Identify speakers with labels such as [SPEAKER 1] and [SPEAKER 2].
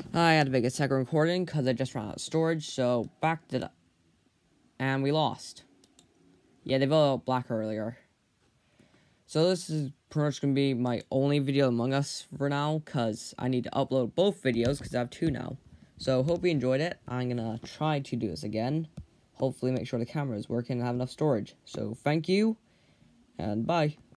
[SPEAKER 1] I had to make a second recording because I just ran out of storage, so backed it up. And we lost. Yeah, they voted out Black earlier. So this is pretty much going to be my only video Among Us for now, because I need to upload both videos, because I have two now. So hope you enjoyed it. I'm going to try to do this again. Hopefully make sure the camera is working and have enough storage. So thank you, and bye.